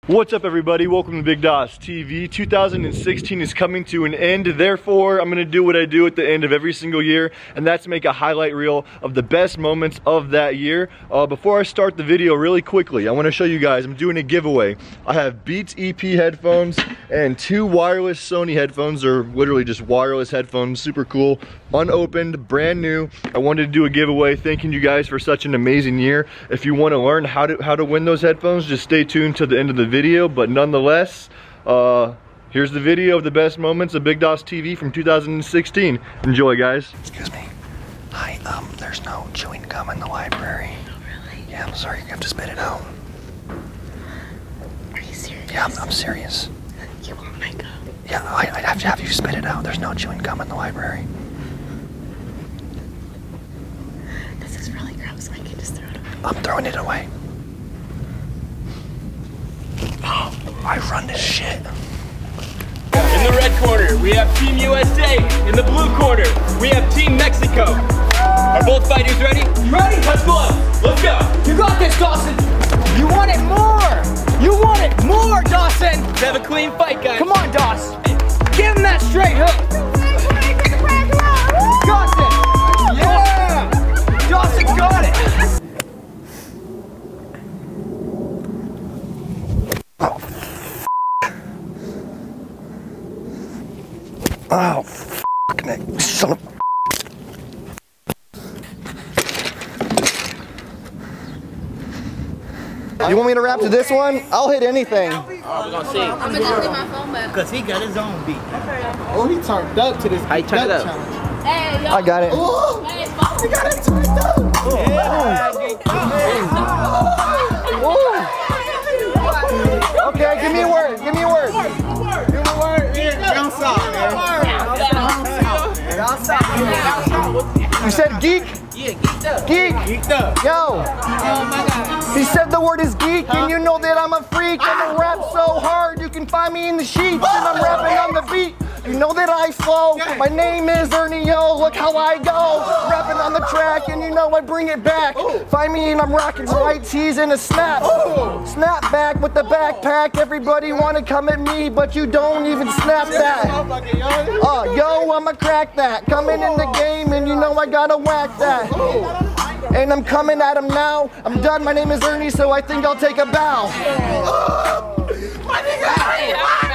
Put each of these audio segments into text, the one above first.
What's up everybody, welcome to Big Doss TV. 2016 is coming to an end, therefore I'm going to do what I do at the end of every single year, and that's make a highlight reel of the best moments of that year. Before I start the video really quickly, I want to show you guys, I'm doing a giveaway. I have Beats EP headphones and 2 wireless Sony headphones. They're literally just wireless headphones, super cool, unopened, brand new. I wanted to do a giveaway, thanking you guys for such an amazing year. If you want to learn how to win those headphones, just stay tuned to the end of the video, but nonetheless, here's the video of the best moments of Big Doss TV from 2016. Enjoy, guys. Excuse me. Hi, there's no chewing gum in the library. Oh, really? Yeah, I'm sorry, you have to spit it out. Are you serious? Yeah, I'm serious. You want my gum? Yeah, I'd have to have you spit it out. There's no chewing gum in the library. This is really gross. I can just throw it away. I'm throwing it away. I run this shit. In the red corner, we have Team USA. In the blue corner, we have Team Mexico. Are both fighters ready? Ready? Touch gloves. Let's go. You got this, Dawson. You want it more. You want it more, Dawson. Let's have a clean fight, guys. Come on, Doss. Give him that straight hook. Dawson. Yeah. Dawson got it. Oh, fuck, Nick. Son of You want me to rap to this one? I'll hit anything. Oh, we're gonna see. I'm gonna go leave my phone back. Because he got his own beat. Oh, he turned up to this. How you turn it up? Hey, yo. I got it. Oh, Hey, he got it turned up. Okay, give me a word. Give me a word. Give me a word. Down south, man. You said geek? Yeah, geeked up. Geek. Geeked up. Yo. Oh my God. He said the word is geek, and you know that I'm a freak. And I rap so hard, you can find me in the sheets, and I'm rapping on the beat. You know that I flow. My name is Ernie, yo. Look how I go. Rapping on the track, and you know I bring it back. Find me and I'm rocking white tees and a snap. Snap back with the backpack. Everybody wanna come at me, but you don't even snap that. Yo, I'ma crack that. Coming in the game, and you know I gotta whack that. And I'm coming at him now. I'm done. My name is Ernie, so I think I'll take a bow. My nigga.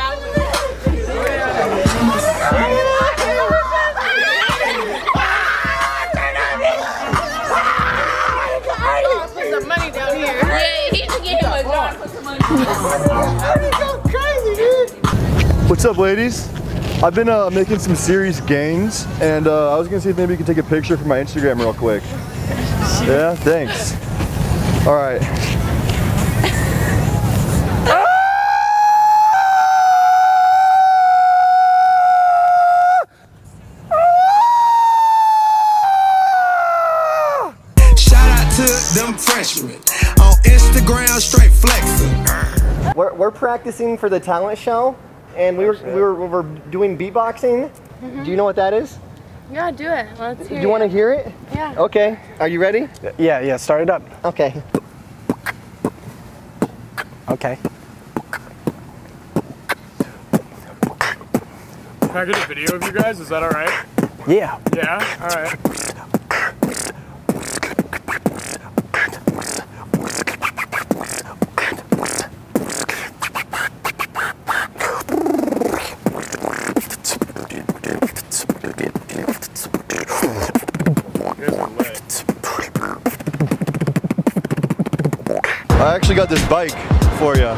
Put some money down here. Yeah, he should get him a jar. Put some money. Go crazy, dude. What's up, ladies? I've been making some serious gains, and I was gonna see if maybe you could take a picture for my Instagram real quick. Yeah, thanks. All right. Them freshmen on Instagram straight flexing. We're practicing for the talent show, and we were doing beatboxing. Do you know what that is? Yeah, do it. Let's hear Do you want to hear it? Yeah. Okay. Are you ready? Yeah, start it up. Okay. Okay. Can I get a video of you guys? Is that all right? Yeah. Yeah? All right. I actually got this bike for you.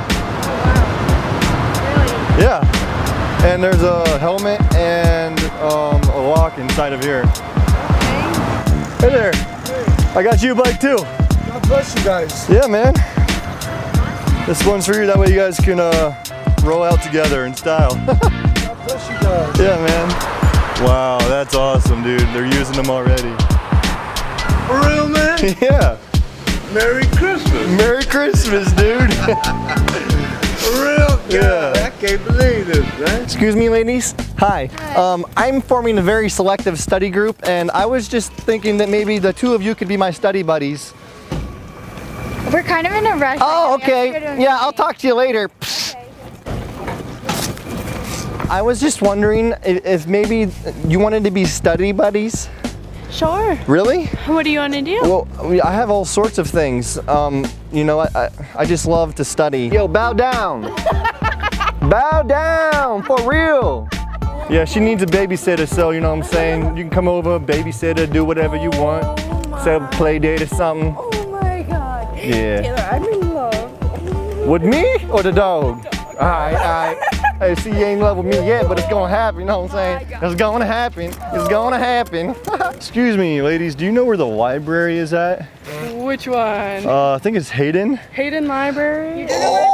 Really? Yeah. And there's a helmet and a lock inside of here. Hey there. I got you a bike too. God bless you guys. Yeah, man. This one's for you. That way you guys can roll out together in style. God bless you guys. Yeah, man. Wow, that's awesome, dude. They're using them already. For real, man? Yeah. Merry Christmas. Merry Christmas, dude. For real? Yeah. I can't believe this, man. Excuse me, ladies. Hi. I'm forming a very selective study group, and I was just thinking that maybe the two of you could be my study buddies. We're kind of in a rush. Oh, right now. We have to go okay. to a Yeah, I'll meeting. talk to you later. I was just wondering if maybe you wanted to be study buddies. Sure. Really? What do you want to do? Well, I have all sorts of things. You know, I just love to study. Yo, bow down. Bow down, for real. Yeah, she needs a babysitter, so you know what I'm saying? You can come over, babysitter, do whatever you want. Set up a play date or something. Oh my God. Yeah. Taylor, I'm in love. With me or the dog? Alright. Hey, see, you ain't in love with me yet, but it's gonna happen, you know what I'm saying? It's gonna happen. It's gonna happen. Excuse me, ladies, do you know where the library is at? Which one? I think it's Hayden. Hayden Library?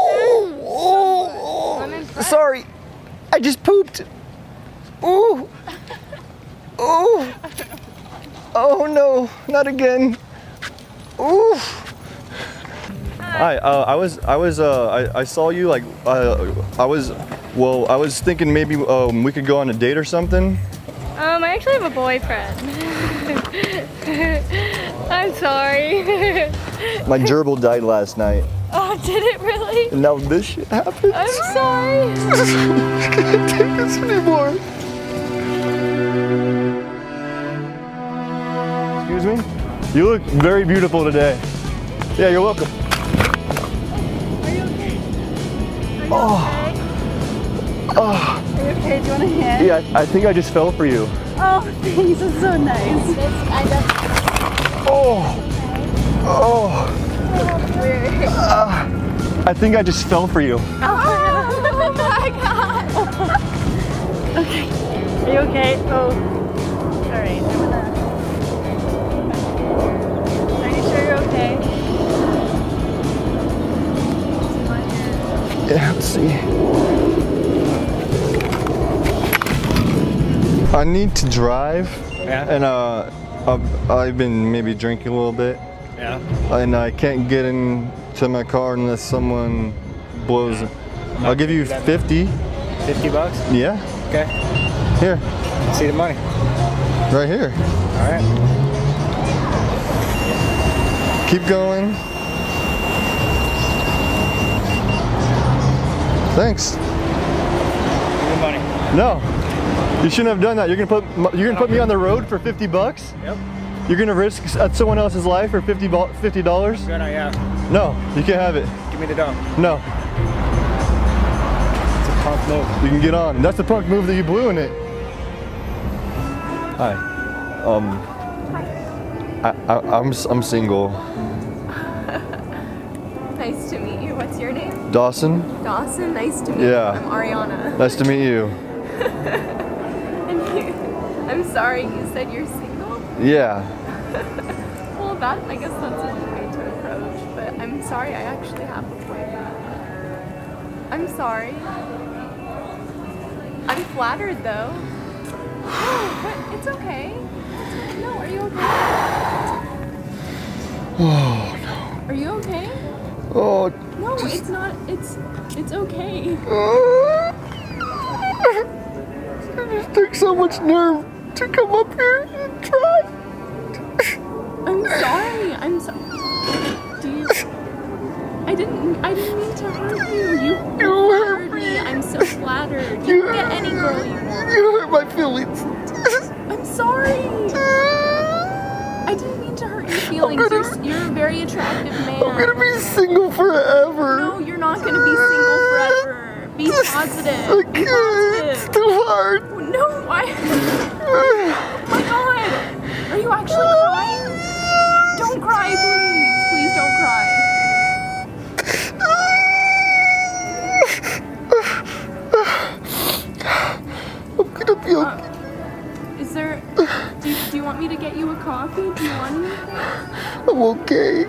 Sorry, I just pooped. Ooh. Ooh. Oh no, not again. Ooh. Hi, I saw you like, I was thinking maybe we could go on a date or something. I actually have a boyfriend. I'm sorry. My gerbil died last night. Oh, did it really? And now this shit happens. I'm sorry. I can't take this anymore. Excuse me? You look very beautiful today. Yeah, you're welcome. Are you okay? Oh. Oh. Are you okay? Do you want a hand? Yeah, I think I just fell for you. Oh, thanks. That's so nice. Oh. Oh. I think I just fell for you. Oh my God. Okay. Are you okay? Oh. Alright, Are you sure you're okay? Yeah, let's see. I need to drive. Yeah. And I've been maybe drinking a little bit. Yeah. And I can't get into my car unless someone blows it. I'll give you 50. 50 bucks? Yeah. Okay. Here. See the money. Right here. All right. Keep going. Thanks. Give me the money. No. You shouldn't have done that. You're gonna put me on the road for 50 bucks? Yep. You're gonna risk someone else's life for $50? Yeah. No, you can't have it. Give me the dough. No. It's a punk move. You can get on. That's the punk move that you blew in it. Hi. I'm single. Nice to meet you. What's your name? Dawson? Dawson. Nice to meet you. Yeah. I'm Ariana. Nice to meet you. And I'm sorry you said you're single. Yeah. Well, I guess that's a way to approach, but I'm sorry, I actually have a boyfriend. I'm sorry. I'm flattered though. But it's okay. No, are you okay? Oh no. Are you okay? Oh. No, it's not. It's okay. It just took so much nerve to come up here and try. I'm sorry. I'm sorry. I didn't mean to hurt you. You hurt me. I'm so flattered. You can get any girl you want. You hurt my feelings. I'm sorry. I didn't mean to hurt your feelings. You're a very attractive man. I'm gonna be single forever. No, you're not gonna be single forever. Be positive. I can't. It's too hard. No, why? Oh my God. Are you actually crying? Don't cry, please. Please don't cry. I'm gonna be okay. Is there... Do you want me to get you a coffee? Do you want anything? I'm okay.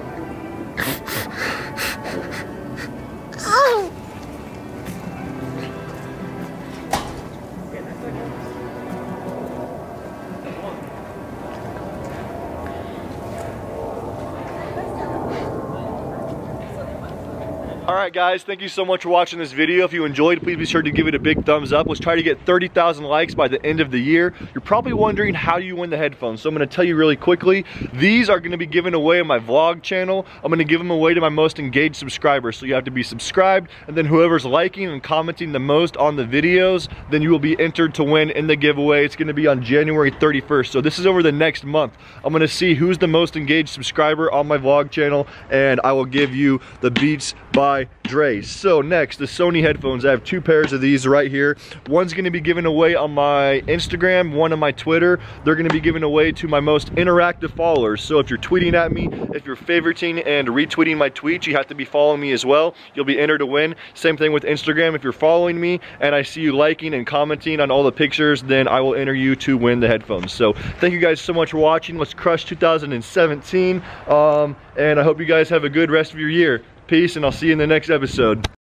All right, Alright guys, thank you so much for watching this video. If you enjoyed, please be sure to give it a big thumbs up. Let's try to get 30,000 likes by the end of the year. You're probably wondering how you win the headphones, so I'm going to tell you really quickly. These are going to be given away on my vlog channel. I'm going to give them away to my most engaged subscribers, so you have to be subscribed, and then whoever's liking and commenting the most on the videos, then you will be entered to win in the giveaway. It's going to be on January 31st, so this is over the next month. I'm going to see who's the most engaged subscriber on my vlog channel, and I will give you the Beats by Dre. So next, the Sony headphones. I have 2 pairs of these right here. One's going to be given away on my Instagram, one on my Twitter. They're going to be given away to my most interactive followers. So if you're tweeting at me, if you're favoriting and retweeting my tweets, you have to be following me as well. You'll be entered to win. Same thing with Instagram. If you're following me and I see you liking and commenting on all the pictures, then I will enter you to win the headphones. So thank you guys so much for watching. Let's crush 2017. And I hope you guys have a good rest of your year. Peace, and I'll see you in the next episode.